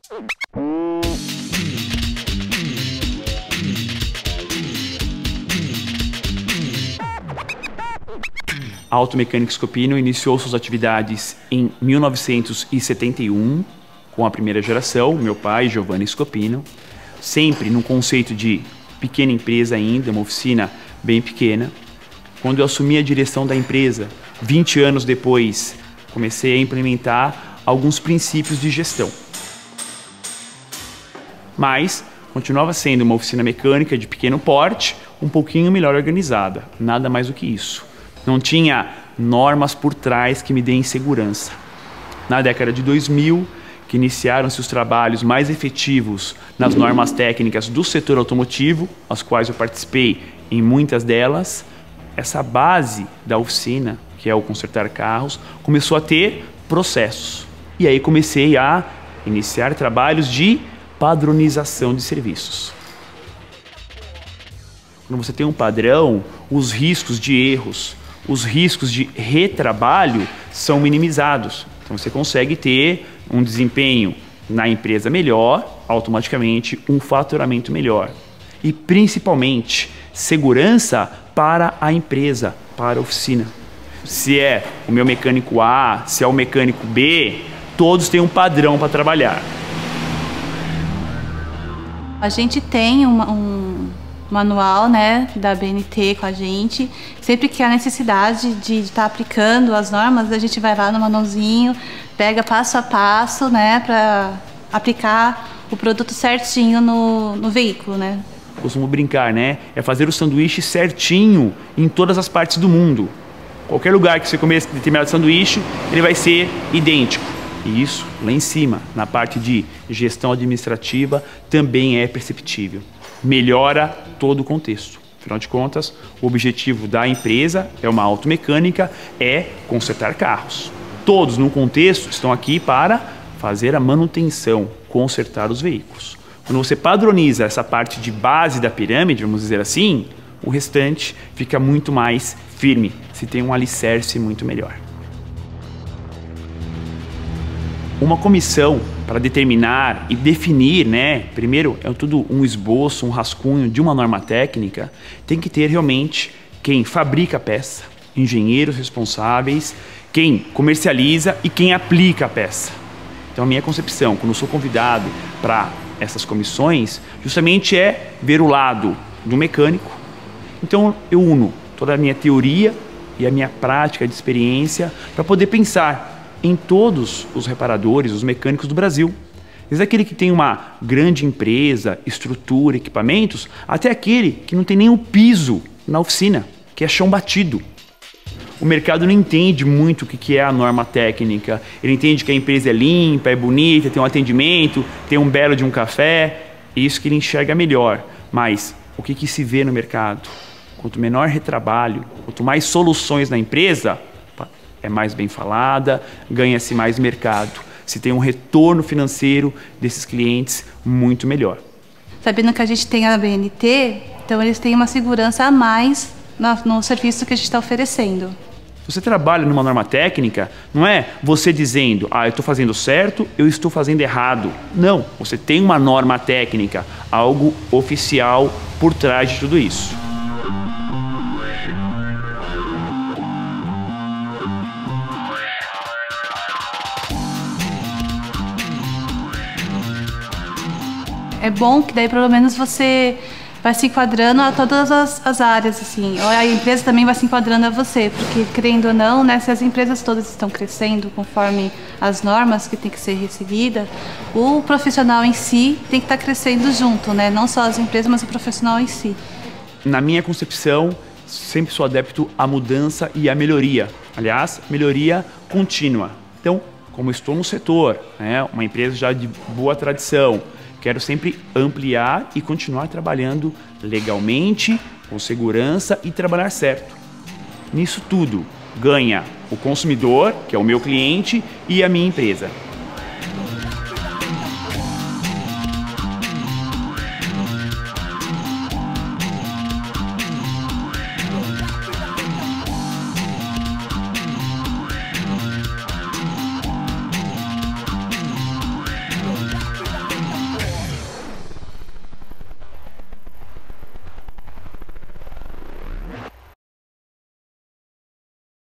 A Automecânica Scopino iniciou suas atividades em 1971, com a primeira geração, meu pai, Giovanni Scopino, sempre no conceito de pequena empresa ainda, uma oficina bem pequena. Quando eu assumi a direção da empresa, 20 anos depois, comecei a implementar alguns princípios de gestão. Mas continuava sendo uma oficina mecânica de pequeno porte, um pouquinho melhor organizada, nada mais do que isso. Não tinha normas por trás que me deem segurança. Na década de 2000, que iniciaram-se os trabalhos mais efetivos nas normas técnicas do setor automotivo, as quais eu participei em muitas delas, essa base da oficina, que é o consertar carros, começou a ter processos. E aí comecei a iniciar trabalhos de padronização de serviços. Quando você tem um padrão, os riscos de erros, os riscos de retrabalho são minimizados. Então você consegue ter um desempenho na empresa melhor, automaticamente um faturamento melhor. E principalmente segurança para a empresa, para a oficina. Se é o meu mecânico A, se é o mecânico B, todos têm um padrão para trabalhar. A gente tem um manual, né, da BNT com a gente. Sempre que há necessidade de estar aplicando as normas, a gente vai lá no manualzinho, pega passo a passo, né, para aplicar o produto certinho no veículo, né. Costumo brincar, né, é fazer o sanduíche certinho em todas as partes do mundo. Qualquer lugar que você comer determinado sanduíche, ele vai ser idêntico. E isso, lá em cima, na parte de gestão administrativa, também é perceptível. Melhora todo o contexto. Afinal de contas, o objetivo da empresa é uma automecânica, é consertar carros. Todos, no contexto, estão aqui para fazer a manutenção, consertar os veículos. Quando você padroniza essa parte de base da pirâmide, vamos dizer assim, o restante fica muito mais firme, se tem um alicerce muito melhor. Uma comissão para determinar e definir, né, primeiro é tudo um esboço, um rascunho de uma norma técnica, tem que ter realmente quem fabrica a peça, engenheiros responsáveis, quem comercializa e quem aplica a peça. Então a minha concepção, quando eu sou convidado para essas comissões, justamente é ver o lado do mecânico. Então eu uno toda a minha teoria e a minha prática de experiência para poder pensar em todos os reparadores, os mecânicos do Brasil. Desde aquele que tem uma grande empresa, estrutura, equipamentos, até aquele que não tem nem o piso na oficina, que é chão batido. O mercado não entende muito o que é a norma técnica. Ele entende que a empresa é limpa, é bonita, tem um atendimento, tem um belo de um café. É isso que ele enxerga melhor. Mas o que se vê no mercado? Quanto menor retrabalho, quanto mais soluções na empresa, é mais bem falada, ganha-se mais mercado. Se tem um retorno financeiro desses clientes muito melhor. Sabendo que a gente tem a BNT, então eles têm uma segurança a mais no serviço que a gente está oferecendo. Se você trabalha numa norma técnica, não é você dizendo, eu estou fazendo certo, eu estou fazendo errado. Não, você tem uma norma técnica, algo oficial por trás de tudo isso. É bom que daí pelo menos você vai se enquadrando a todas as áreas, assim. A empresa também vai se enquadrando a você, porque querendo ou não, né, se as empresas todas estão crescendo conforme as normas que tem que ser seguidas, o profissional em si tem que estar crescendo junto, né? Não só as empresas, mas o profissional em si. Na minha concepção, sempre sou adepto à mudança e à melhoria. Aliás, melhoria contínua. Então, como estou no setor, né, uma empresa já de boa tradição, quero sempre ampliar e continuar trabalhando legalmente, com segurança e trabalhar certo. Nisso tudo, ganha o consumidor, que é o meu cliente, e a minha empresa.